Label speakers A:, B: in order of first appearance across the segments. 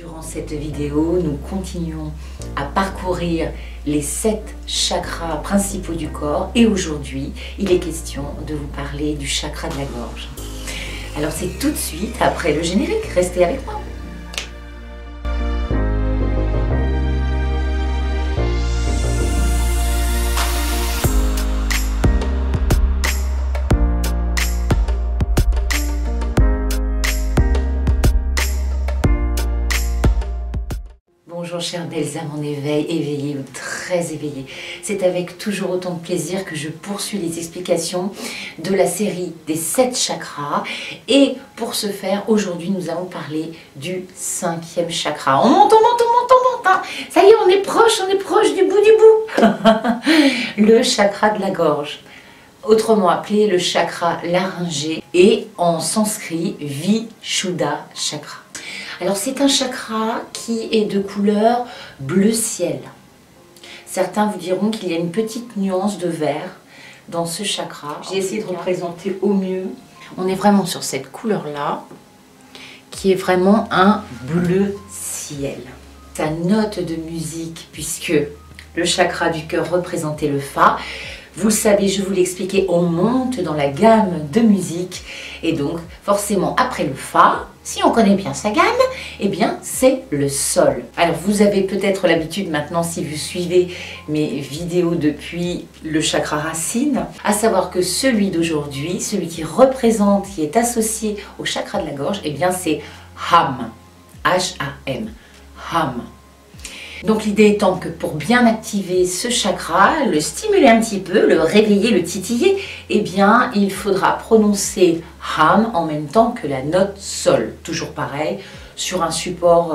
A: Durant cette vidéo, nous continuons à parcourir les 7 chakras principaux du corps et aujourd'hui, il est question de vous parler du chakra de la gorge. Alors c'est tout de suite après le générique, restez avec moi. Bonjour chères belles âmes en éveil, éveillées ou très éveillées. C'est avec toujours autant de plaisir que je poursuis les explications de la série des 7 chakras. Et pour ce faire, aujourd'hui nous allons parler du 5e chakra. On monte, hein. Ça y est, on est proche du bout. Le chakra de la gorge. Autrement appelé le chakra laryngé et en sanskrit Vishuddha chakra. Alors c'est un chakra qui est de couleur bleu ciel. Certains vous diront qu'il y a une petite nuance de vert dans ce chakra. J'ai essayé de représenter au mieux. On est vraiment sur cette couleur-là, qui est vraiment un bleu ciel. Sa note de musique, puisque le chakra du cœur représentait le Fa, vous le savez, je vous l'ai expliqué, on monte dans la gamme de musique. Et donc, forcément, après le Fa, si on connaît bien sa gamme, eh bien, c'est le Sol. Alors, vous avez peut-être l'habitude maintenant, si vous suivez mes vidéos depuis le chakra racine, à savoir que celui d'aujourd'hui, celui qui représente, qui est associé au chakra de la gorge, eh bien, c'est Ham. H-A-M. Ham. Donc l'idée étant que pour bien activer ce chakra, le stimuler un petit peu, le réveiller, le titiller, eh bien il faudra prononcer Ham en même temps que la note Sol. Toujours pareil, sur un support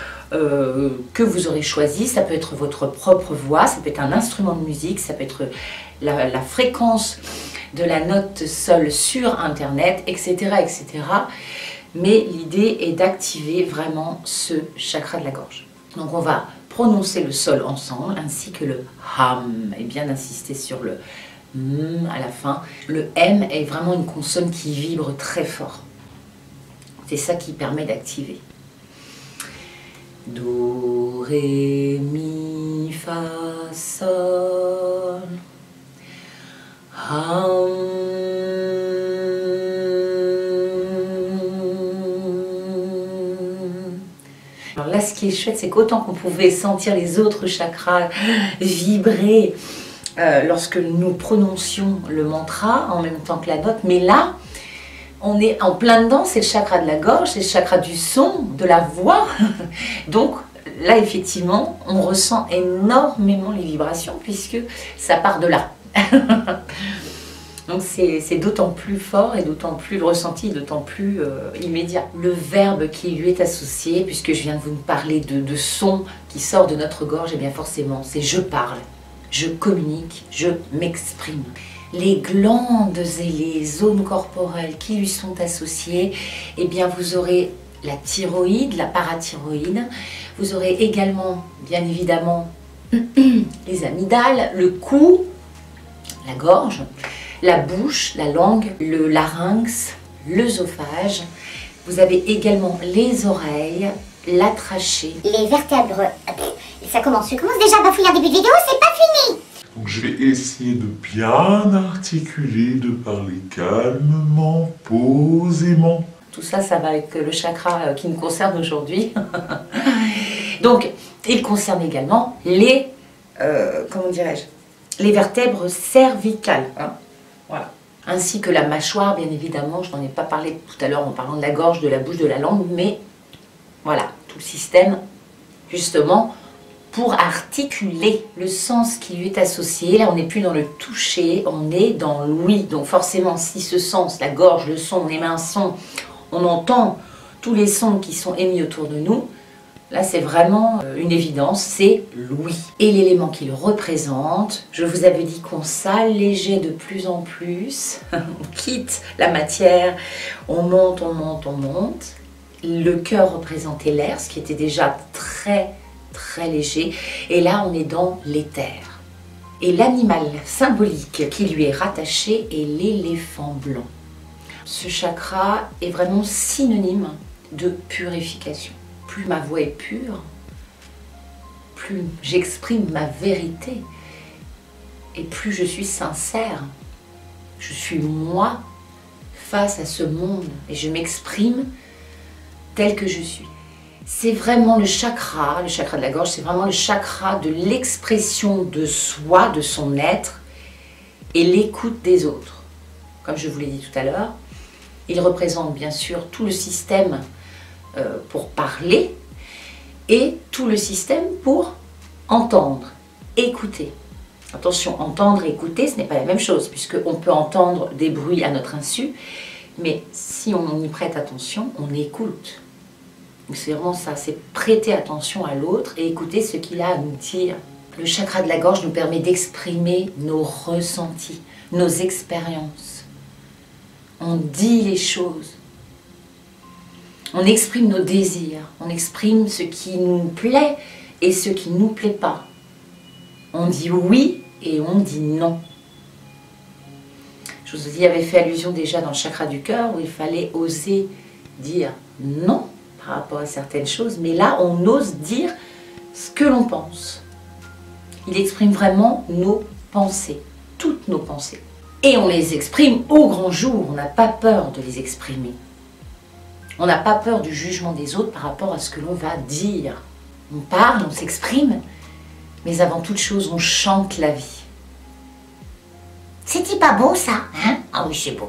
A: que vous aurez choisi. Ça peut être votre propre voix, ça peut être un instrument de musique, ça peut être la fréquence de la note Sol sur Internet, etc. etc. Mais l'idée est d'activer vraiment ce chakra de la gorge. Donc on va prononcer le Sol ensemble, ainsi que le Ham, et bien insister sur le M à la fin. Le M est vraiment une consonne qui vibre très fort. C'est ça qui permet d'activer. Do, Ré, Mi, Fa, Sol, Ham. Alors là, ce qui est chouette, c'est qu'autant qu'on pouvait sentir les autres chakras vibrer lorsque nous prononcions le mantra en même temps que la note, mais là, on est en plein dedans, c'est le chakra de la gorge, c'est le chakra du son, de la voix. Donc là, effectivement, on ressent énormément les vibrations puisque ça part de là. Donc c'est d'autant plus fort et d'autant plus le ressenti, d'autant plus immédiat. Le verbe qui lui est associé, puisque je viens de vous parler de son qui sort de notre gorge, et bien forcément c'est je parle, je communique, je m'exprime. Les glandes et les zones corporelles qui lui sont associées, et bien vous aurez la thyroïde, la parathyroïde, vous aurez également bien évidemment les amygdales, le cou, la gorge, la bouche, la langue, le larynx, l'œsophage. Vous avez également les oreilles, la trachée.
B: Les vertèbres. Ça commence déjà à bafouiller en début de vidéo, c'est pas fini.
C: Donc je vais essayer de bien articuler, de parler calmement, posément.
A: Tout ça, ça va avec le chakra qui nous concerne aujourd'hui. Donc, il concerne également les, comment dirais-je, les vertèbres cervicales. Hein. Voilà. Ainsi que la mâchoire, bien évidemment, je n'en ai pas parlé tout à l'heure en parlant de la gorge, de la bouche, de la langue, mais voilà, tout le système, justement, pour articuler le sens qui lui est associé. Là, on n'est plus dans le toucher, on est dans l'ouïe. Donc forcément, si ce sens, la gorge, le son, on émet un son, on entend tous les sons qui sont émis autour de nous. Là, c'est vraiment une évidence, c'est l'ouïe. Et l'élément qui le représente, je vous avais dit qu'on s'allégeait de plus en plus, on quitte la matière, on monte, on monte, on monte. Le cœur représentait l'air, ce qui était déjà très, très léger. Et là, on est dans l'éther. Et l'animal symbolique qui lui est rattaché est l'éléphant blanc. Ce chakra est vraiment synonyme de purification. plus ma voix est pure, plus j'exprime ma vérité et plus je suis sincère. Je suis moi face à ce monde et je m'exprime tel que je suis. C'est vraiment le chakra de la gorge, c'est vraiment le chakra de l'expression de soi, de son être et l'écoute des autres. Comme je vous l'ai dit tout à l'heure, il représente bien sûr tout le système pour parler et tout le système pour entendre, écouter. Attention, entendre et écouter, ce n'est pas la même chose, puisqu'on peut entendre des bruits à notre insu, mais si on y prête attention, on écoute. Donc c'est vraiment ça, c'est prêter attention à l'autre et écouter ce qu'il a à nous dire. Le chakra de la gorge nous permet d'exprimer nos ressentis, nos expériences. On dit les choses. On exprime nos désirs, on exprime ce qui nous plaît et ce qui ne nous plaît pas. On dit oui et on dit non. Je vous y avais fait allusion déjà dans le chakra du cœur où il fallait oser dire non par rapport à certaines choses, mais là on ose dire ce que l'on pense. Il exprime vraiment nos pensées, toutes nos pensées. Et on les exprime au grand jour, on n'a pas peur de les exprimer. On n'a pas peur du jugement des autres par rapport à ce que l'on va dire. On parle, on s'exprime, mais avant toute chose, on chante la vie.
B: C'est-il pas beau ça, hein? Ah oui, c'est beau.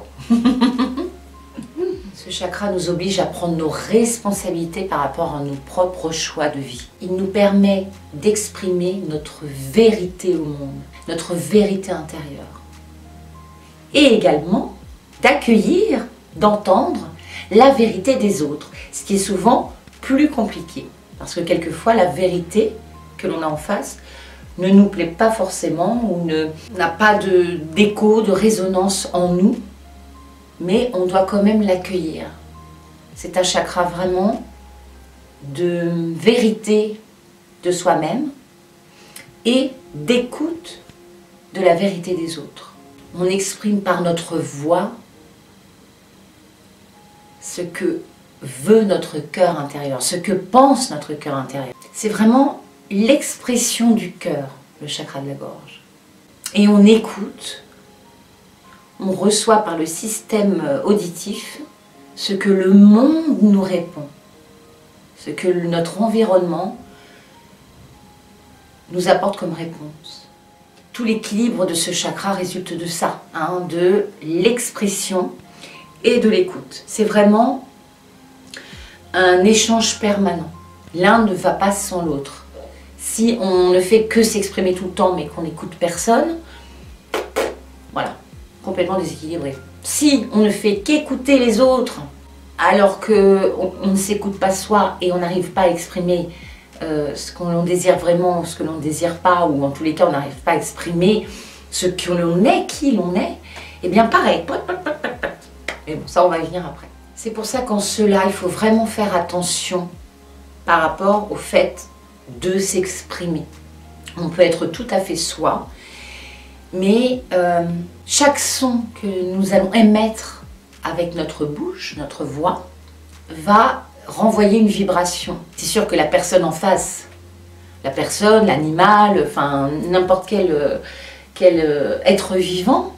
A: Ce chakra nous oblige à prendre nos responsabilités par rapport à nos propres choix de vie. Il nous permet d'exprimer notre vérité au monde, notre vérité intérieure. Et également d'accueillir, d'entendre la vérité des autres, ce qui est souvent plus compliqué. Parce que quelquefois, la vérité que l'on a en face ne nous plaît pas forcément ou n'a pas d'écho, de résonance en nous, mais on doit quand même l'accueillir. C'est un chakra vraiment de vérité de soi-même et d'écoute de la vérité des autres. On exprime par notre voix ce que veut notre cœur intérieur, ce que pense notre cœur intérieur. C'est vraiment l'expression du cœur, le chakra de la gorge. Et on écoute, on reçoit par le système auditif ce que le monde nous répond, ce que notre environnement nous apporte comme réponse. Tout l'équilibre de ce chakra résulte de ça, hein, de l'expression et de l'écoute. C'est vraiment un échange permanent. L'un ne va pas sans l'autre. Si on ne fait que s'exprimer tout le temps mais qu'on n'écoute personne, voilà, complètement déséquilibré. Si on ne fait qu'écouter les autres alors qu'on ne s'écoute pas soi et on n'arrive pas à exprimer ce que l'on désire vraiment ou ce que l'on ne désire pas, ou en tous les cas on n'arrive pas à exprimer ce que l'on est, qui l'on est, et bien pareil. Mais bon, ça on va y venir après. C'est pour ça qu'en cela, il faut vraiment faire attention par rapport au fait de s'exprimer. On peut être tout à fait soi, mais chaque son que nous allons émettre avec notre bouche, notre voix, va renvoyer une vibration. C'est sûr que la personne en face, la personne, l'animal, enfin n'importe quel être vivant,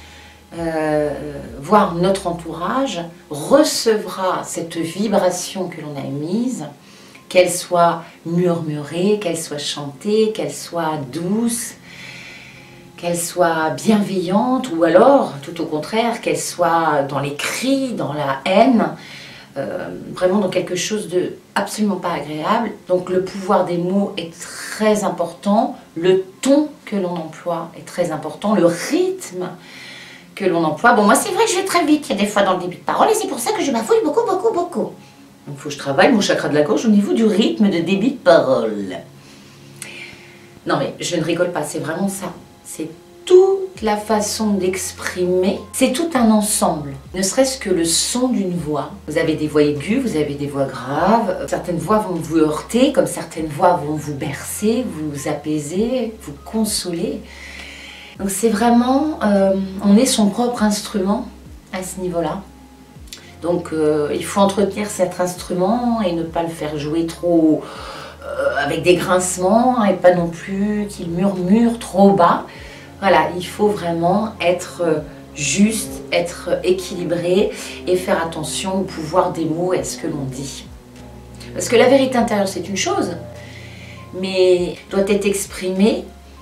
A: voire notre entourage, recevra cette vibration que l'on a émise, qu'elle soit murmurée, qu'elle soit chantée, qu'elle soit douce, qu'elle soit bienveillante, ou alors, tout au contraire, qu'elle soit dans les cris, dans la haine, vraiment dans quelque chose de absolument pas agréable. Donc le pouvoir des mots est très important, le ton que l'on emploie est très important, le rythme que l'on emploie. Bon, moi c'est vrai que je vais très vite, il y a des fois dans le début de parole, et c'est pour ça que je bafouille beaucoup. Donc il faut que je travaille mon chakra de la gorge au niveau du rythme de début de parole. Non mais je ne rigole pas, c'est vraiment ça. C'est toute la façon d'exprimer, c'est tout un ensemble. Ne serait-ce que le son d'une voix. Vous avez des voix aiguës, vous avez des voix graves. Certaines voix vont vous heurter, comme certaines voix vont vous bercer, vous apaiser, vous consoler. Donc c'est vraiment, on est son propre instrument à ce niveau-là. Donc il faut entretenir cet instrument et ne pas le faire jouer trop avec des grincements et pas non plus qu'il murmure trop bas. Voilà, il faut vraiment être juste, être équilibré et faire attention au pouvoir des mots et à ce que l'on dit. Parce que la vérité intérieure, c'est une chose, mais doit être exprimée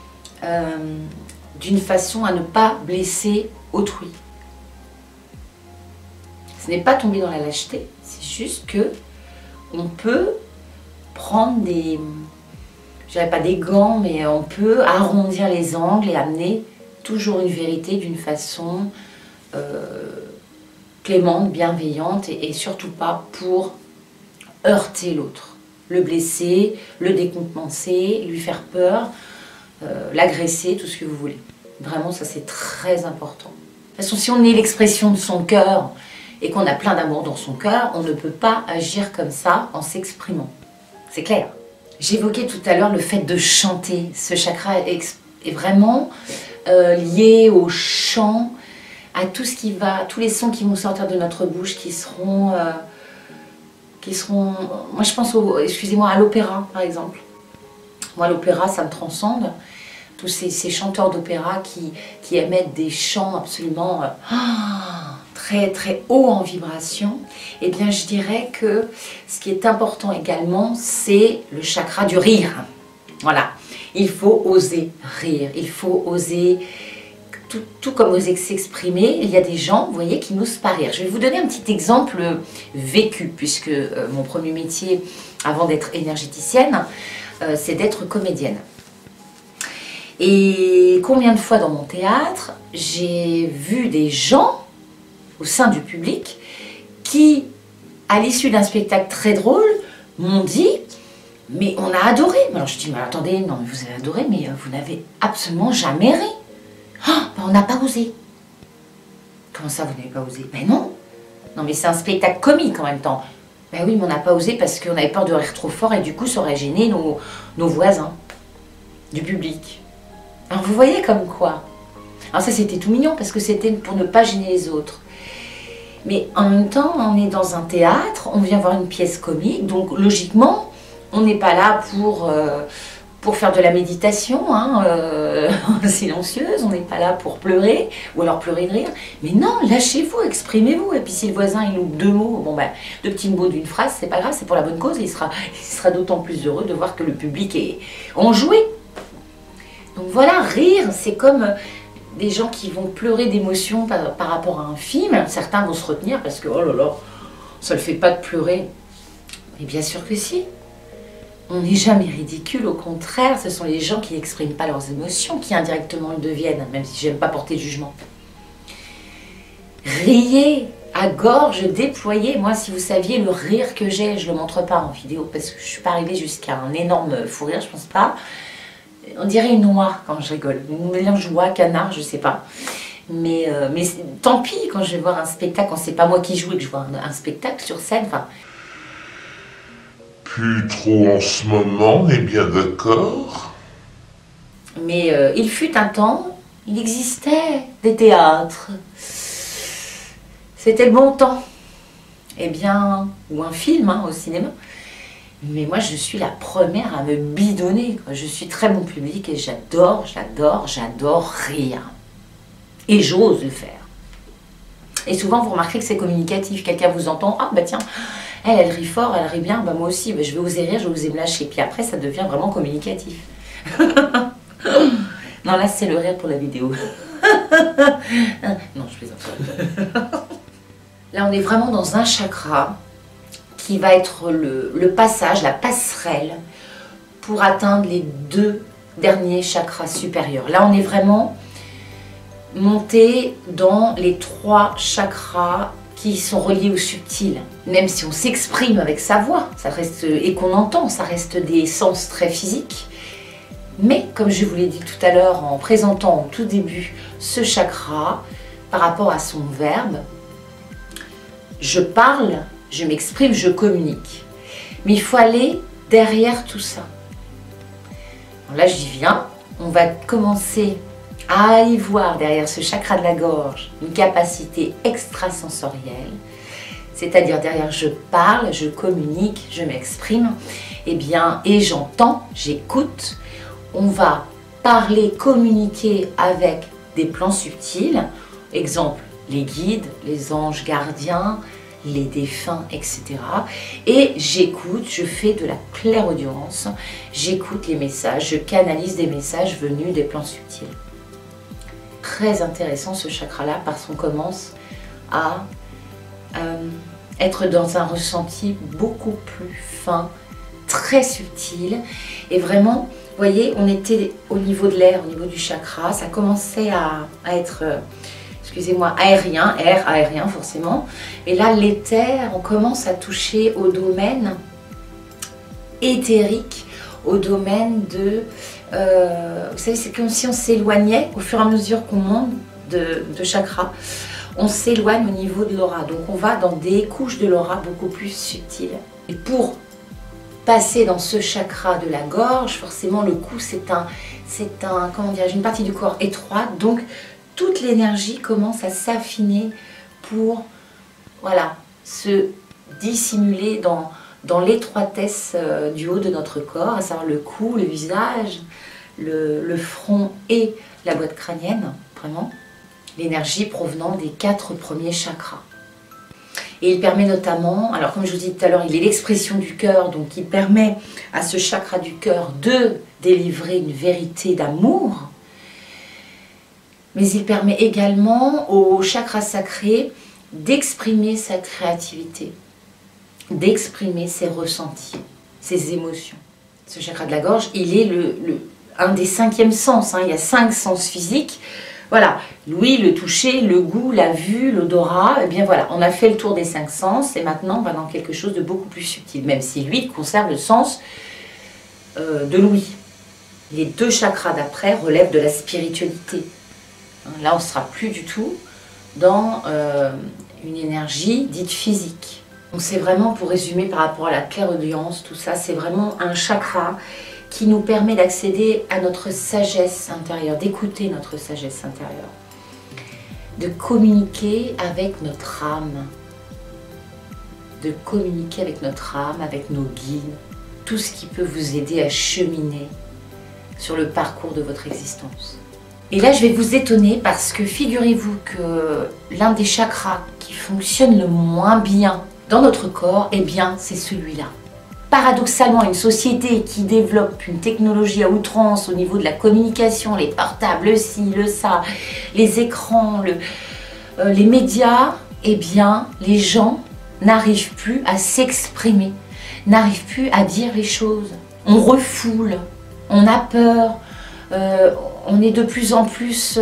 A: d'une façon à ne pas blesser autrui. Ce n'est pas tomber dans la lâcheté, c'est juste que on peut prendre des, je dirais pas des gants, mais on peut arrondir les angles et amener toujours une vérité d'une façon clémente, bienveillante et surtout pas pour heurter l'autre, le blesser, le décontenancer, lui faire peur, l'agresser, tout ce que vous voulez. Vraiment, ça c'est très important. De toute façon, si on est l'expression de son cœur et qu'on a plein d'amour dans son cœur, on ne peut pas agir comme ça en s'exprimant. C'est clair. J'évoquais tout à l'heure le fait de chanter. Ce chakra est vraiment lié au chant, à tout ce qui va, tous les sons qui vont sortir de notre bouche, qui seront moi je pense, excusez-moi, à l'opéra par exemple. Moi l'opéra ça me transcende. Tous ces chanteurs d'opéra qui émettent des chants absolument très très haut en vibration, eh bien je dirais que ce qui est important également, c'est le chakra du rire. Voilà, il faut oser rire, il faut oser, tout comme oser s'exprimer. Il y a des gens, vous voyez, qui n'osent pas rire. Je vais vous donner un petit exemple vécu, puisque mon premier métier, avant d'être énergéticienne, c'est d'être comédienne. Et combien de fois dans mon théâtre, j'ai vu des gens au sein du public qui, à l'issue d'un spectacle très drôle, m'ont dit « mais on a adoré ». Alors je dis « mais attendez, non mais vous avez adoré, mais vous n'avez absolument jamais ri. Oh, ben on n'a pas osé ». Comment ça, vous n'avez pas osé? Ben non. Non mais c'est un spectacle comique en même temps. Ben oui, mais on n'a pas osé parce qu'on avait peur de rire trop fort et du coup ça aurait gêné nos voisins du public. Alors vous voyez comme quoi. Alors ça c'était tout mignon parce que c'était pour ne pas gêner les autres. Mais en même temps, on est dans un théâtre, on vient voir une pièce comique, donc logiquement, on n'est pas là pour faire de la méditation silencieuse, on n'est pas là pour pleurer, ou alors pleurer de rire. Mais non, lâchez-vous, exprimez-vous. Et puis si le voisin il loupe deux mots, bon ben, deux petits mots d'une phrase, c'est pas grave, c'est pour la bonne cause, il sera d'autant plus heureux de voir que le public est enjoué. Donc voilà, rire, c'est comme des gens qui vont pleurer d'émotion par rapport à un film. Certains vont se retenir parce que, oh là là, ça ne le fait pas de pleurer. Mais bien sûr que si. On n'est jamais ridicule, au contraire, ce sont les gens qui n'expriment pas leurs émotions qui indirectement le deviennent, même si j'aime pas porter de jugement. Riez à gorge déployée. Moi, si vous saviez le rire que j'ai, je ne le montre pas en vidéo parce que je ne suis pas arrivée jusqu'à un énorme fou rire, je pense pas. On dirait une oie quand je rigole, un mélange oie, canard, je sais pas. Mais tant pis quand je vais voir un spectacle, quand c'est pas moi qui joue et que je vois un spectacle sur scène. Enfin.
C: Plus trop en ce moment, on est bien d'accord.
A: Mais il fut un temps, il existait des théâtres. C'était le bon temps. Eh bien, ou un film au cinéma. Mais moi, je suis la première à me bidonner. Je suis très bon public et j'adore rire. Et j'ose le faire. Et souvent, vous remarquerez que c'est communicatif. Quelqu'un vous entend, ah bah tiens, elle rit fort, elle rit bien, bah moi aussi, bah, je vais oser rire, je vais oser me lâcher. Puis après, ça devient vraiment communicatif. Non, là, c'est le rire pour la vidéo. Non, je plaisante. Là, on est vraiment dans un chakra qui va être le passage, la passerelle pour atteindre les deux derniers chakras supérieurs. Là, on est vraiment monté dans les trois chakras qui sont reliés au subtil. Même si on s'exprime avec sa voix, ça reste, et qu'on entend, ça reste des sens très physiques. Mais, comme je vous l'ai dit tout à l'heure en présentant au tout début ce chakra, par rapport à son verbe, je parle, je m'exprime, je communique. Mais il faut aller derrière tout ça. Alors là, j'y viens. On va commencer à y voir derrière ce chakra de la gorge une capacité extrasensorielle, c'est-à-dire derrière je parle, je communique, je m'exprime, eh bien, et j'entends, j'écoute, on va parler, communiquer avec des plans subtils, exemple, les guides, les anges gardiens, les défunts, etc. Et j'écoute, je fais de la clairaudience, j'écoute les messages, je canalise des messages venus des plans subtils. Très intéressant ce chakra-là parce qu'on commence à être dans un ressenti beaucoup plus fin, très subtil. Et vraiment, vous voyez, on était au niveau de l'air, au niveau du chakra, ça commençait à être, excusez-moi, aérien, air aérien forcément. Et là, l'éther, on commence à toucher au domaine éthérique, au domaine de... vous savez, c'est comme si on s'éloignait au fur et à mesure qu'on monte de chakra. On s'éloigne au niveau de l'aura. Donc on va dans des couches de l'aura beaucoup plus subtiles. Et pour passer dans ce chakra de la gorge, forcément le cou c'est comment dire, une partie du corps étroite. Donc toute l'énergie commence à s'affiner pour voilà, se dissimuler dans l'étroitesse du haut de notre corps, à savoir le cou, le visage, le front et la boîte crânienne, vraiment. L'énergie provenant des 4 premiers chakras. Et il permet notamment, alors comme je vous dis tout à l'heure, il est l'expression du cœur, donc il permet à ce chakra du cœur de délivrer une vérité d'amour, mais il permet également au chakra sacré d'exprimer sa créativité, d'exprimer ses ressentis, ses émotions. Ce chakra de la gorge, il est un des 5e sens, hein. Il y a 5 sens physiques. Voilà, l'ouïe, le toucher, le goût, la vue, l'odorat, et bien voilà, on a fait le tour des 5 sens et maintenant on va dans quelque chose de beaucoup plus subtil, même si l'ouïe conserve le sens de l'ouïe. Les 2 chakras d'après relèvent de la spiritualité. Là, on ne sera plus du tout dans une énergie dite physique. Donc c'est vraiment, pour résumer par rapport à la clairaudience, tout ça, c'est vraiment un chakra qui nous permet d'accéder à notre sagesse intérieure, d'écouter notre sagesse intérieure, de communiquer avec notre âme, avec nos guides, tout ce qui peut vous aider à cheminer sur le parcours de votre existence. Et là, je vais vous étonner parce que figurez-vous que l'un des chakras qui fonctionne le moins bien dans notre corps, eh bien, c'est celui-là. Paradoxalement, une société qui développe une technologie à outrance au niveau de la communication, les portables, le ci, le ça, les écrans, les médias, eh bien, les gens n'arrivent plus à s'exprimer, n'arrivent plus à dire les choses. On refoule, on a peur, on est de plus en plus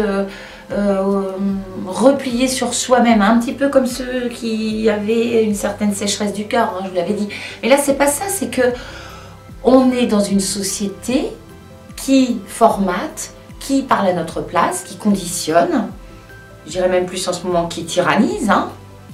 A: replié sur soi-même, un petit peu comme ceux qui avaient une certaine sécheresse du cœur, hein, je vous l'avais dit. Mais là, c'est pas ça, c'est que on est dans une société qui formate, qui parle à notre place, qui conditionne, je dirais même plus en ce moment qui tyrannise, hein,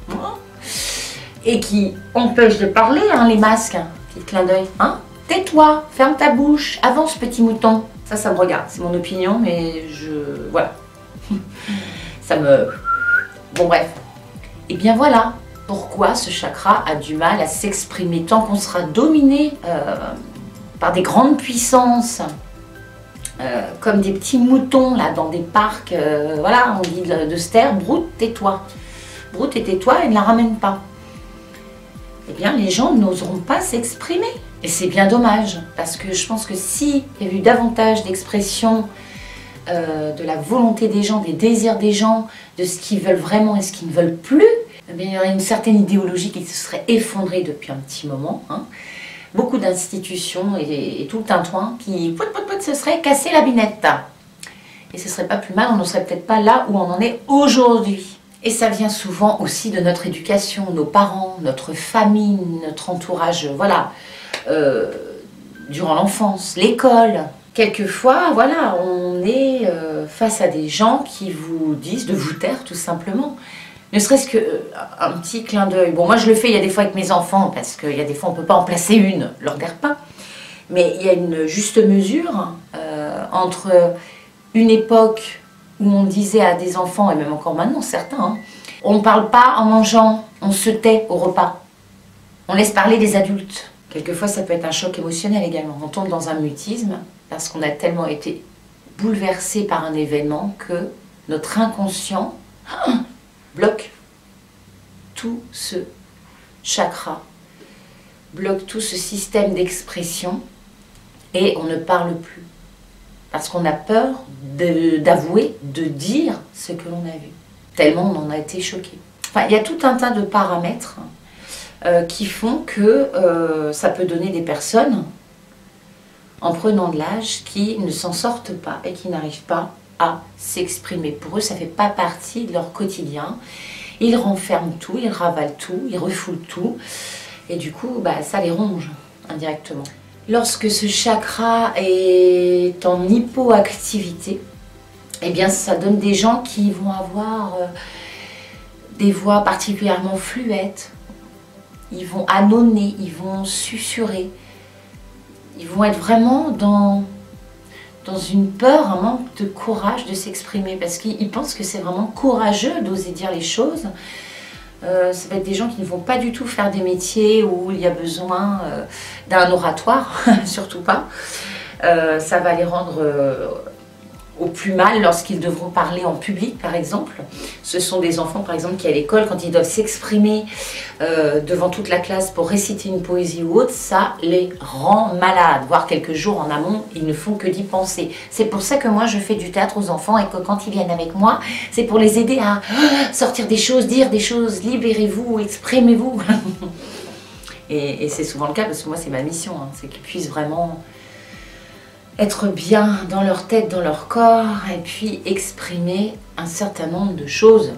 A: et qui empêche de parler, hein, les masques, petit clin d'œil, hein. Tais-toi, ferme ta bouche, avance petit mouton. Ça me regarde, c'est mon opinion, mais voilà. Ça me... Bon bref. Et bien voilà pourquoi ce chakra a du mal à s'exprimer. Tant qu'on sera dominé par des grandes puissances, comme des petits moutons là dans des parcs, voilà, on dit de se taire, broute, tais-toi. Broute et tais-toi et ne la ramène pas. Eh bien les gens n'oseront pas s'exprimer. Et c'est bien dommage, parce que je pense que s'il y a eu davantage d'expression de la volonté des gens, des désirs des gens, de ce qu'ils veulent vraiment et ce qu'ils ne veulent plus, eh bien, il y aurait une certaine idéologie qui se serait effondrée depuis un petit moment. Hein. Beaucoup d'institutions et tout le tintouin qui se seraient cassé la binette. Et ce serait pas plus mal, on ne serait peut-être pas là où on en est aujourd'hui. Et ça vient souvent aussi de notre éducation, nos parents, notre famille, notre entourage, voilà. Durant l'enfance, l'école. Quelquefois, voilà, on est face à des gens qui vous disent de vous taire tout simplement. Ne serait-ce qu'un petit clin d'œil. Bon, moi je le fais, il y a des fois avec mes enfants, parce qu'il y a des fois on ne peut pas en placer une lors des repas. Mais il y a une juste mesure entre une époque où on disait à des enfants, et même encore maintenant certains, hein, on ne parle pas en mangeant. On se tait au repas. On laisse parler les adultes. Quelquefois, ça peut être un choc émotionnel également. On tombe dans un mutisme parce qu'on a tellement été bouleversé par un événement que notre inconscient bloque tout ce chakra, bloque tout ce système d'expression et on ne parle plus. Parce qu'on a peur d'avouer, de dire ce que l'on a vu. Tellement on en a été choqué. Enfin, il y a tout un tas de paramètres qui font que ça peut donner des personnes, en prenant de l'âge, qui ne s'en sortent pas et qui n'arrivent pas à s'exprimer. Pour eux, ça ne fait pas partie de leur quotidien. Ils renferment tout, ils ravalent tout, ils refoulent tout. Et du coup, ça les ronge indirectement. Lorsque ce chakra est en hypoactivité, eh bien, ça donne des gens qui vont avoir des voix particulièrement fluettes. Ils vont ânonner, ils vont susurrer. Ils vont être vraiment dans une peur, un manque de courage de s'exprimer. Parce qu'ils pensent que c'est vraiment courageux d'oser dire les choses. Ça va être des gens qui ne vont pas du tout faire des métiers où il y a besoin d'un oratoire, surtout pas. Ça va les rendre au plus mal lorsqu'ils devront parler en public, par exemple. Ce sont des enfants, par exemple, qui à l'école, quand ils doivent s'exprimer devant toute la classe pour réciter une poésie ou autre, ça les rend malades. Voire quelques jours en amont, ils ne font que d'y penser. C'est pour ça que moi, je fais du théâtre aux enfants et que quand ils viennent avec moi, c'est pour les aider à sortir des choses, dire des choses, libérez-vous, exprimez-vous. Et c'est souvent le cas, parce que moi, c'est ma mission, hein, c'est qu'ils puissent vraiment être bien dans leur tête, dans leur corps, et puis exprimer un certain nombre de choses.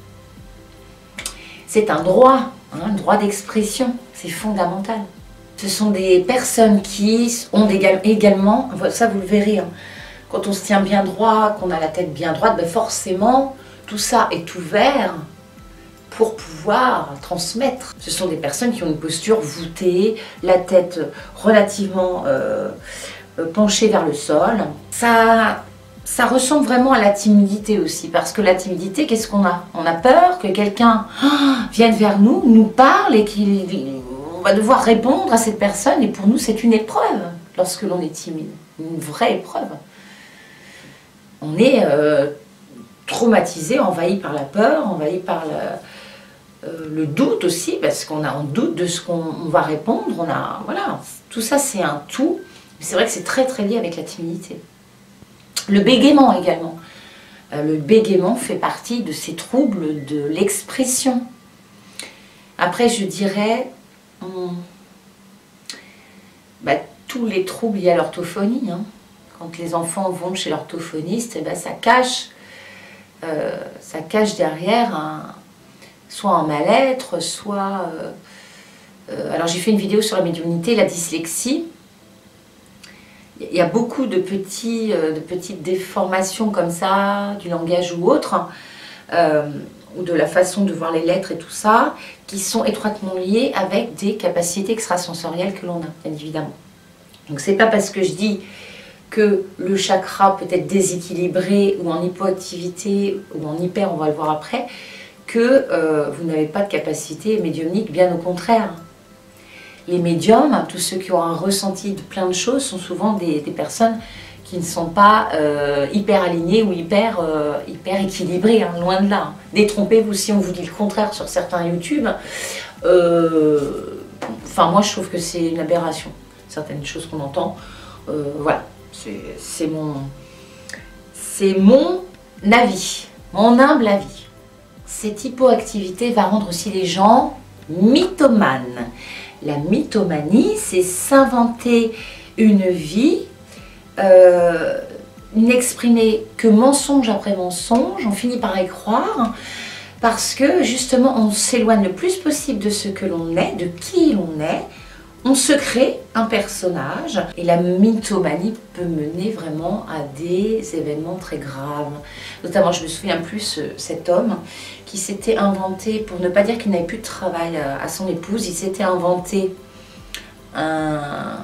A: C'est un droit, hein, un droit d'expression, c'est fondamental. Ce sont des personnes qui ont également, ça vous le verrez, hein, quand on se tient bien droit, qu'on a la tête bien droite, forcément, tout ça est ouvert pour pouvoir transmettre. Ce sont des personnes qui ont une posture voûtée, la tête relativement penchée vers le sol. Ça ressemble vraiment à la timidité aussi, parce que la timidité, qu'est-ce qu'on a? On a peur que quelqu'un vienne vers nous, nous parle et qu'on va devoir répondre à cette personne, et pour nous c'est une épreuve lorsque l'on est timide, une vraie épreuve. On est traumatisé, envahi par la peur, envahi par le doute aussi, parce qu'on a un doute de ce qu'on va répondre. Voilà, tout ça c'est un tout. C'est vrai que c'est très très lié avec la timidité. Le bégaiement également. Le bégaiement fait partie de ces troubles de l'expression. Après, je dirais tous les troubles liés à l'orthophonie. Hein. Quand les enfants vont chez l'orthophoniste, ça cache derrière soit un mal-être, soit... alors j'ai fait une vidéo sur la médiumnité, la dyslexie. Il y a beaucoup de petites déformations comme ça, du langage ou autre, ou de la façon de voir les lettres et tout ça, qui sont étroitement liées avec des capacités extrasensorielles que l'on a, bien évidemment. Donc c'est pas parce que je dis que le chakra peut être déséquilibré ou en hypoactivité ou en hyper, on va le voir après, que vous n'avez pas de capacité médiumnique, bien au contraire. Les médiums, tous ceux qui ont un ressenti de plein de choses, sont souvent des personnes qui ne sont pas hyper alignées ou hyper équilibrées, hein, loin de là. Hein. Détrompez-vous si on vous dit le contraire sur certains YouTube. Enfin, moi, je trouve que c'est une aberration, certaines choses qu'on entend. Voilà, c'est mon avis, mon humble avis. Cette hypoactivité va rendre aussi les gens mythomanes. La mythomanie, c'est s'inventer une vie, n'exprimer que mensonge après mensonge, on finit par y croire, parce que justement on s'éloigne le plus possible de ce que l'on est, de qui l'on est, on se crée un personnage, et la mythomanie peut mener vraiment à des événements très graves. Notamment, je me souviens plus, cet homme qui s'était inventé, pour ne pas dire qu'il n'avait plus de travail à son épouse, il s'était inventé un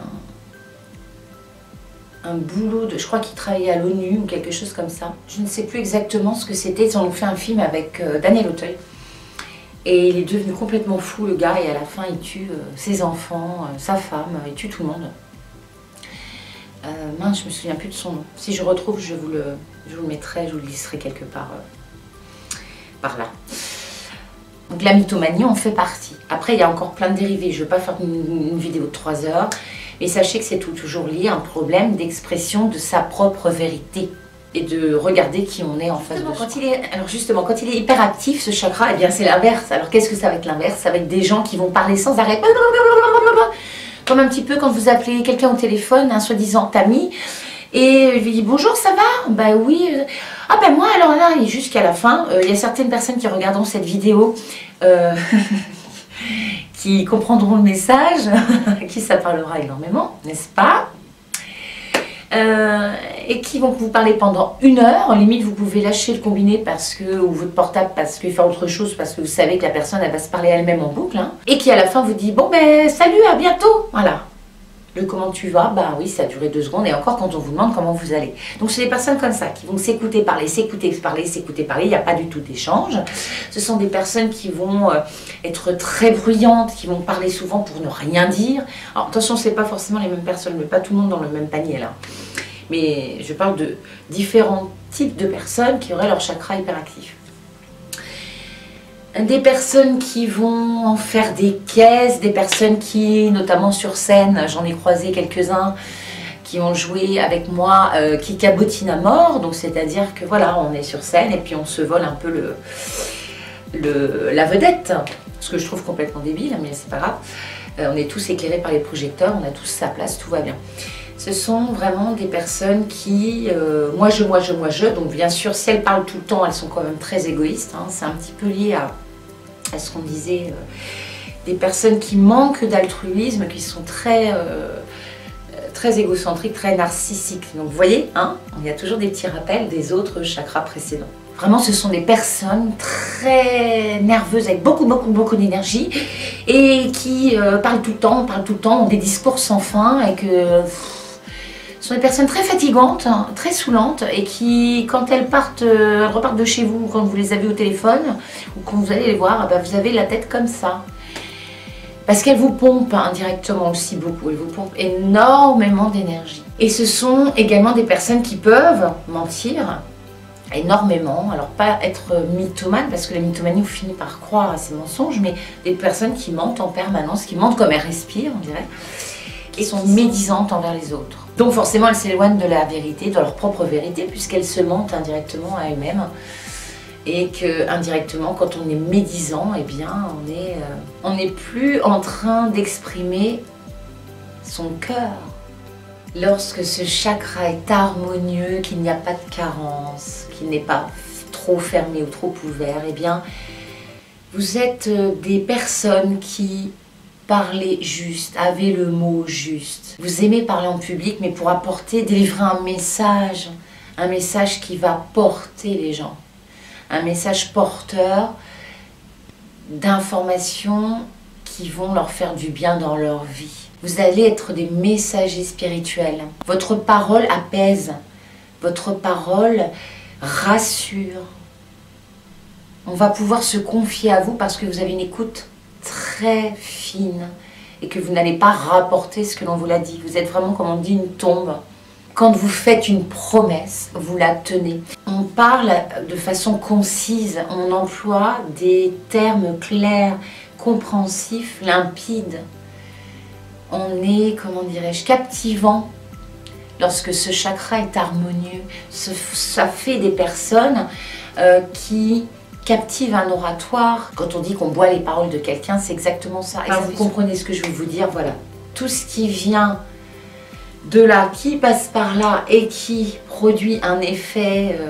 A: boulot, je crois qu'il travaillait à l'ONU ou quelque chose comme ça. Je ne sais plus exactement ce que c'était, ils en ont fait un film avec Daniel Auteuil. Et il est devenu complètement fou, le gars, et à la fin, il tue ses enfants, sa femme, il tue tout le monde. Mince, je me souviens plus de son nom. Si je retrouve, je vous le mettrai, je vous le listerai quelque part par là. Donc la mythomanie en fait partie. Après, il y a encore plein de dérivés. Je ne veux pas faire une vidéo de 3 heures, mais sachez que c'est toujours lié à un problème d'expression de sa propre vérité et de regarder qui on est en face de soi. Alors justement, quand il est hyperactif, ce chakra, eh bien c'est l'inverse. Alors qu'est-ce que ça va être l'inverse? Ça va être des gens qui vont parler sans arrêt. Comme un petit peu quand vous appelez quelqu'un au téléphone, un soi-disant ami, et il dit bonjour, ça va? Ben oui. Ah ben moi alors là, et jusqu'à la fin, il y a certaines personnes qui regarderont cette vidéo qui comprendront le message, à qui ça parlera énormément, n'est-ce pas? Et qui vont vous parler pendant 1 heure. Limite, vous pouvez lâcher le combiné ou votre portable parce qu'il fait autre chose, parce que vous savez que la personne elle va se parler elle-même en boucle, hein, et qui à la fin vous dit bon ben salut, à bientôt. Voilà. Le comment tu vas, bah oui, ça a duré 2 secondes, et encore quand on vous demande comment vous allez. Donc c'est des personnes comme ça qui vont s'écouter parler, s'écouter parler, s'écouter parler, il n'y a pas du tout d'échange. Ce sont des personnes qui vont être très bruyantes, qui vont parler souvent pour ne rien dire. Alors attention, c'est pas forcément les mêmes personnes, mais pas tout le monde dans le même panier là. Mais je parle de différents types de personnes qui auraient leur chakra hyperactif. Des personnes qui vont en faire des caisses, des personnes qui, notamment sur scène, j'en ai croisé quelques-uns, qui ont joué avec moi, qui cabotinent à mort. Donc c'est-à-dire que voilà, on est sur scène et puis on se vole un peu la vedette. Ce que je trouve complètement débile, mais c'est pas grave. On est tous éclairés par les projecteurs, on a tous sa place, tout va bien. Ce sont vraiment des personnes qui, moi je, donc bien sûr si elles parlent tout le temps, elles sont quand même très égoïstes, hein. C'est un petit peu lié à ce qu'on disait, des personnes qui manquent d'altruisme, qui sont très égocentriques, très narcissiques. Donc vous voyez, hein, il y a toujours des petits rappels des autres chakras précédents. Vraiment, ce sont des personnes très nerveuses, avec beaucoup d'énergie, et qui parlent tout le temps, ont des discours sans fin, et que... Ce sont des personnes très fatigantes, hein, très saoulantes, et qui, quand elles repartent de chez vous, quand vous les avez au téléphone, ou quand vous allez les voir, ben vous avez la tête comme ça. Parce qu'elles vous pompent indirectement aussi beaucoup, elles vous pompent énormément d'énergie. Et ce sont également des personnes qui peuvent mentir énormément, alors pas être mythomane, parce que la mythomanie, vous finit par croire à ces mensonges, mais des personnes qui mentent en permanence, qui mentent comme elles respirent, on dirait, qui sont médisantes envers les autres. Donc forcément, elles s'éloignent de la vérité, de leur propre vérité, puisqu'elles se mentent indirectement à elles-mêmes. Et que indirectement, quand on est médisant, eh bien, on n'est plus en train d'exprimer son cœur. Lorsque ce chakra est harmonieux, qu'il n'y a pas de carence, qu'il n'est pas trop fermé ou trop ouvert, eh bien, vous êtes des personnes qui parlez juste, avez le mot juste. Vous aimez parler en public, mais pour délivrer un message qui va porter les gens. Un message porteur d'informations qui vont leur faire du bien dans leur vie. Vous allez être des messagers spirituels. Votre parole apaise, votre parole rassure. On va pouvoir se confier à vous parce que vous avez une écoute très fine et que vous n'allez pas rapporter ce que l'on vous l'a dit. Vous êtes vraiment, comme on dit, une tombe. Quand vous faites une promesse, vous la tenez. On parle de façon concise, on emploie des termes clairs, compréhensifs, limpides. On est, comment dirais-je, captivant lorsque ce chakra est harmonieux. Ça fait des personnes qui captivent un oratoire. Quand on dit qu'on boit les paroles de quelqu'un, c'est exactement ça. Et vous comprenez ce que je veux vous dire, voilà. Tout ce qui vient de là, qui passe par là et qui produit un effet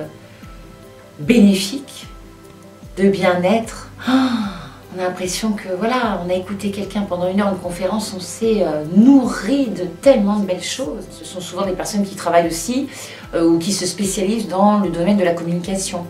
A: bénéfique, de bien-être. On a l'impression que voilà, on a écouté quelqu'un pendant 1 heure, une conférence, on s'est nourri de tellement de belles choses. Ce sont souvent des personnes qui travaillent aussi ou qui se spécialisent dans le domaine de la communication.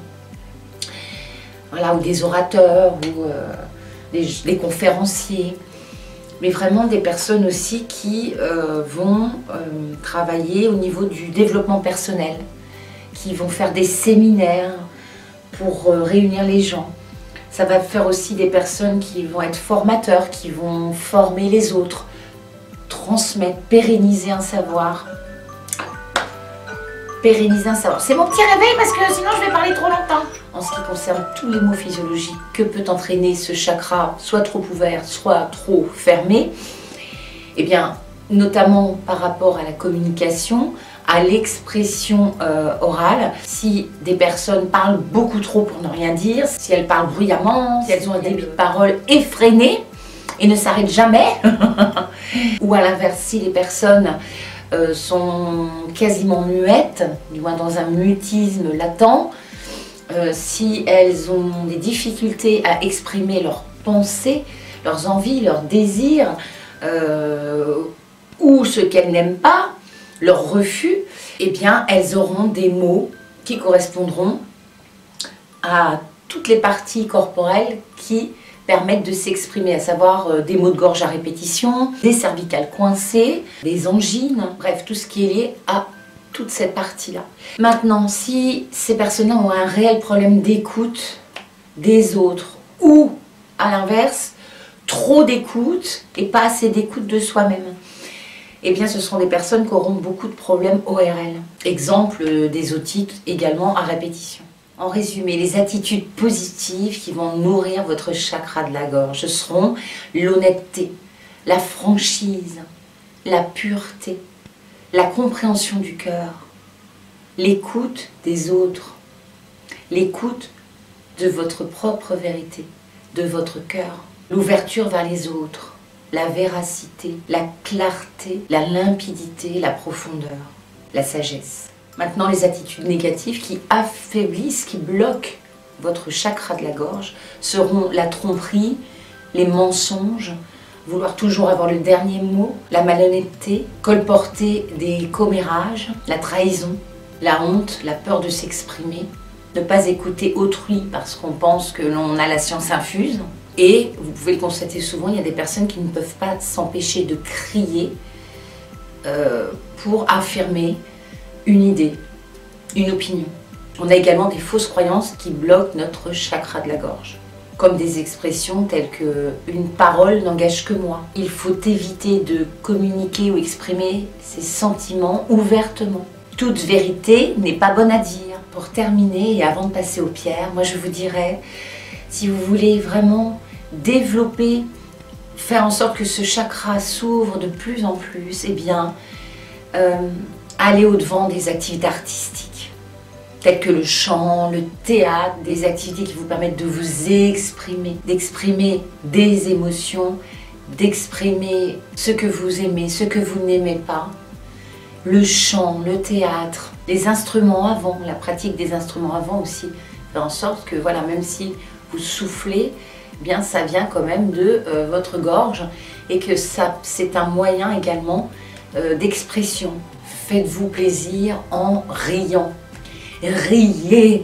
A: Voilà, ou des orateurs, ou des conférenciers. Mais vraiment des personnes aussi qui vont travailler au niveau du développement personnel, qui vont faire des séminaires pour réunir les gens, Ça va faire aussi des personnes qui vont être formateurs, qui vont former les autres, transmettre, pérenniser un savoir. Pérenniser un savoir. C'est mon petit réveil parce que sinon je vais parler trop longtemps. En ce qui concerne tous les maux physiologiques que peut entraîner ce chakra, soit trop ouvert, soit trop fermé, eh bien, notamment par rapport à la communication, à l'expression orale, si des personnes parlent beaucoup trop pour ne rien dire, si elles parlent bruyamment, si elles ont un débit de parole effréné et ne s'arrêtent jamais, ou à l'inverse, si les personnes sont quasiment muettes, du moins dans un mutisme latent, si elles ont des difficultés à exprimer leurs pensées, leurs envies, leurs désirs, ou ce qu'elles n'aiment pas, leur refus, eh bien elles auront des mots qui correspondront à toutes les parties corporelles qui permettent de s'exprimer, à savoir des maux de gorge à répétition, des cervicales coincées, des angines, bref, tout ce qui est lié à toute cette partie-là. Maintenant, si ces personnes-là ont un réel problème d'écoute des autres, ou à l'inverse, trop d'écoute et pas assez d'écoute de soi-même, eh bien ce sont des personnes qui auront beaucoup de problèmes ORL. Exemple des otites également à répétition. En résumé, les attitudes positives qui vont nourrir votre chakra de la gorge, ce seront l'honnêteté, la franchise, la pureté, la compréhension du cœur, l'écoute des autres, l'écoute de votre propre vérité, de votre cœur, l'ouverture vers les autres, la véracité, la clarté, la limpidité, la profondeur, la sagesse. Maintenant, les attitudes négatives qui affaiblissent, qui bloquent votre chakra de la gorge seront la tromperie, les mensonges, vouloir toujours avoir le dernier mot, la malhonnêteté, colporter des commérages, la trahison, la honte, la peur de s'exprimer, ne pas écouter autrui parce qu'on pense que l'on a la science infuse. Et vous pouvez le constater souvent, il y a des personnes qui ne peuvent pas s'empêcher de crier pour affirmer une idée, une opinion. On a également des fausses croyances qui bloquent notre chakra de la gorge, comme des expressions telles que « une parole n'engage que moi ». Il faut éviter de communiquer ou exprimer ses sentiments ouvertement. Toute vérité n'est pas bonne à dire. Pour terminer et avant de passer aux pierres, moi je vous dirais, si vous voulez vraiment développer, faire en sorte que ce chakra s'ouvre de plus en plus, eh bien, aller au-devant des activités artistiques, telles que le chant, le théâtre, des activités qui vous permettent de vous exprimer, d'exprimer des émotions, d'exprimer ce que vous aimez, ce que vous n'aimez pas. Le chant, le théâtre, les instruments avant, la pratique des instruments avant aussi, faire en sorte que, voilà, même si vous soufflez, eh bien ça vient quand même de votre gorge et que ça, c'est un moyen également d'expression. Faites-vous plaisir en riant. Riez.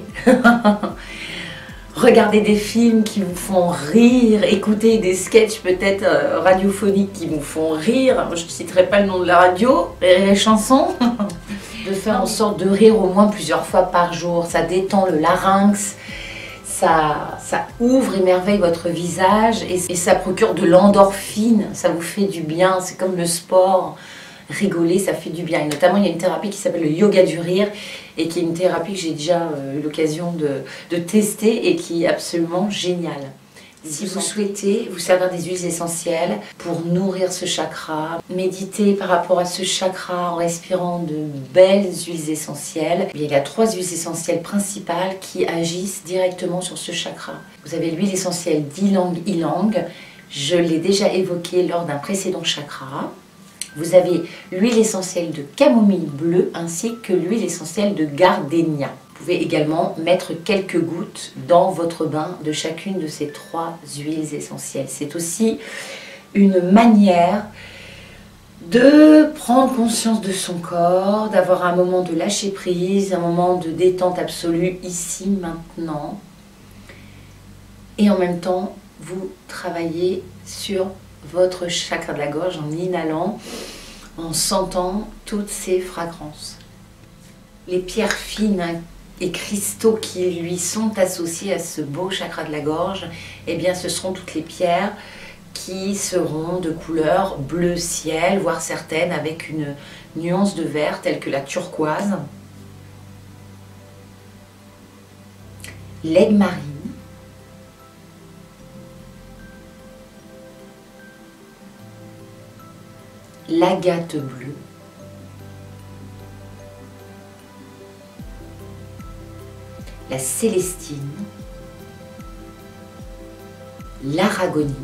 A: Regardez des films qui vous font rire, écoutez des sketchs peut-être radiophoniques qui vous font rire. Je ne citerai pas le nom de la radio, les chansons. De faire en sorte de rire au moins plusieurs fois par jour. Ça détend le larynx, ça ouvre, émerveille votre visage et ça procure de l'endorphine. Ça vous fait du bien, c'est comme le sport. Rigoler, ça fait du bien. Et notamment, il y a une thérapie qui s'appelle le yoga du rire et qui est une thérapie que j'ai déjà eu l'occasion de tester et qui est absolument géniale. Si vous souhaitez vous servir des huiles essentielles pour nourrir ce chakra, méditez par rapport à ce chakra en respirant de belles huiles essentielles. Il y a 3 huiles essentielles principales qui agissent directement sur ce chakra. Vous avez l'huile essentielle d'ylang ylang, je l'ai déjà évoquée lors d'un précédent chakra. Vous avez l'huile essentielle de camomille bleue ainsi que l'huile essentielle de gardénia. Vous pouvez également mettre quelques gouttes dans votre bain de chacune de ces 3 huiles essentielles. C'est aussi une manière de prendre conscience de son corps, d'avoir un moment de lâcher prise, un moment de détente absolue ici, maintenant. Et en même temps, vous travaillez sur votre chakra de la gorge en inhalant, en sentant toutes ces fragrances. Les pierres fines et cristaux qui lui sont associés à ce beau chakra de la gorge, eh bien ce seront toutes les pierres qui seront de couleur bleu ciel, voire certaines avec une nuance de vert telle que la turquoise, l'aigue marine, l'agate bleue, la célestine, l'aragonite,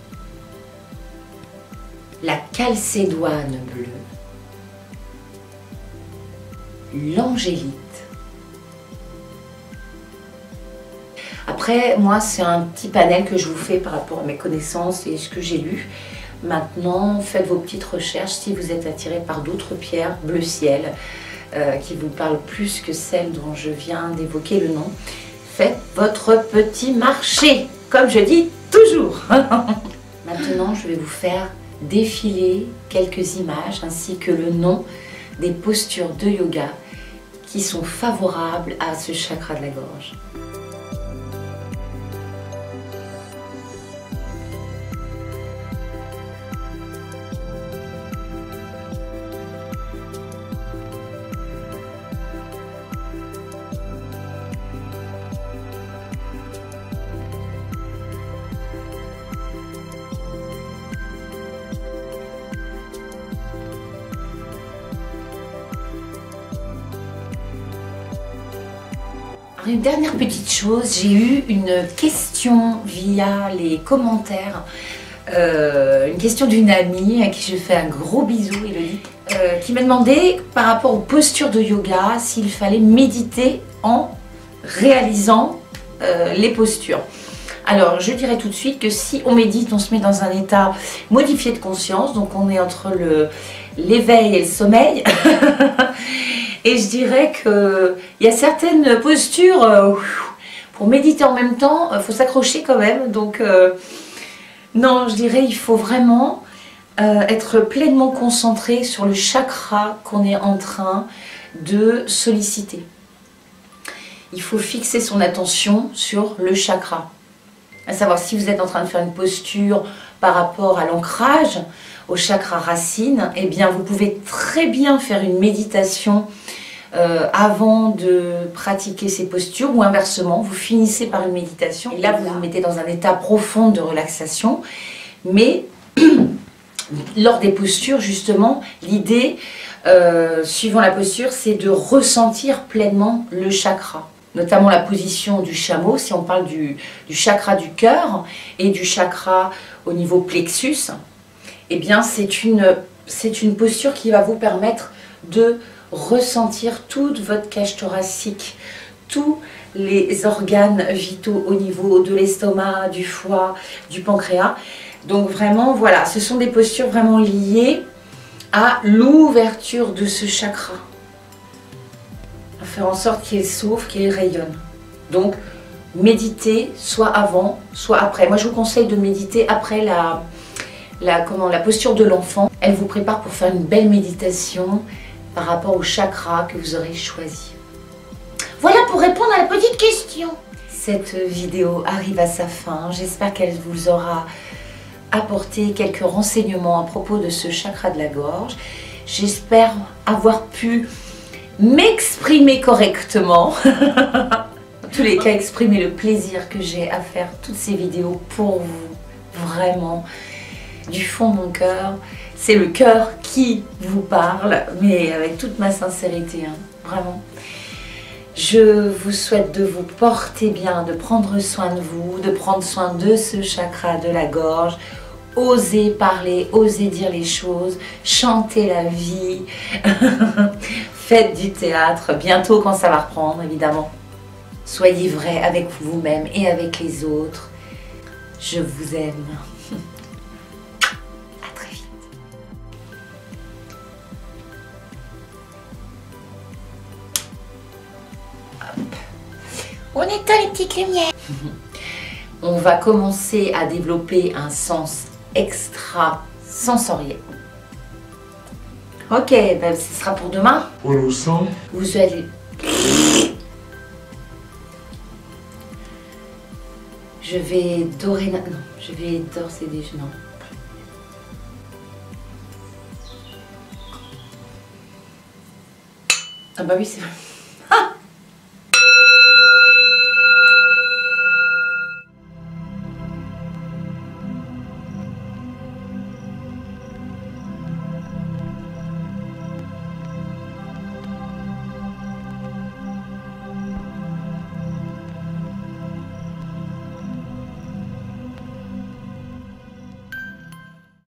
A: la calcédoine bleue, l'angélite. Après, moi, c'est un petit panel que je vous fais par rapport à mes connaissances et ce que j'ai lu. Maintenant, faites vos petites recherches si vous êtes attiré par d'autres pierres bleu ciel qui vous parlent plus que celles dont je viens d'évoquer le nom. Faites votre petit marché, comme je dis toujours. Maintenant, je vais vous faire défiler quelques images ainsi que le nom des postures de yoga qui sont favorables à ce chakra de la gorge. Une dernière petite chose, j'ai eu une question via les commentaires, une question d'une amie à qui je fais un gros bisou, Elodie, qui m'a demandé par rapport aux postures de yoga s'il fallait méditer en réalisant les postures. Alors je dirais tout de suite que si on médite, on se met dans un état modifié de conscience, donc on est entre l'éveil et le sommeil. Et je dirais qu'il y a certaines postures, pour méditer en même temps, il faut s'accrocher quand même. Donc non, je dirais il faut vraiment être pleinement concentré sur le chakra qu'on est en train de solliciter. Il faut fixer son attention sur le chakra. À savoir, si vous êtes en train de faire une posture par rapport à l'ancrage, au chakra racine, eh bien vous pouvez très bien faire une méditation avant de pratiquer ces postures, ou inversement, vous finissez par une méditation et là vous vous mettez dans un état profond de relaxation. Mais lors des postures, justement, l'idée, suivant la posture, c'est de ressentir pleinement le chakra. Notamment la position du chameau, si on parle du chakra du cœur et du chakra au niveau plexus, eh bien c'est une posture qui va vous permettre de ressentir toute votre cage thoracique, tous les organes vitaux au niveau de l'estomac, du foie, du pancréas. Donc vraiment, voilà, ce sont des postures vraiment liées à l'ouverture de ce chakra. Faire en sorte qu'il s'ouvre, qu'il rayonne. Donc, méditer soit avant, soit après. Moi, je vous conseille de méditer après la posture de l'enfant. Elle vous prépare pour faire une belle méditation par rapport au chakra que vous aurez choisi.
B: Voilà pour répondre à la petite question.
A: Cette vidéo arrive à sa fin. J'espère qu'elle vous aura apporté quelques renseignements à propos de ce chakra de la gorge. J'espère avoir pu m'exprimer correctement. En tous les cas, exprimer le plaisir que j'ai à faire toutes ces vidéos pour vous, vraiment, du fond de mon cœur. C'est le cœur qui vous parle, mais avec toute ma sincérité, hein, vraiment. Je vous souhaite de vous porter bien, de prendre soin de vous, de prendre soin de ce chakra de la gorge. Osez parler, osez dire les choses, chantez la vie, faites du théâtre, bientôt quand ça va reprendre évidemment. Soyez vrai avec vous-même et avec les autres. Je vous aime. À très vite. Hop.
B: On éteint les petites lumières.
A: On va commencer à développer un sens extra-sensoriel. Ok, ben ce sera pour demain.
C: Pour le sang,
A: Vous allez Je vais dorénavant... Non, je vais d'ores et déjà... Non. Ah bah oui, c'est vrai.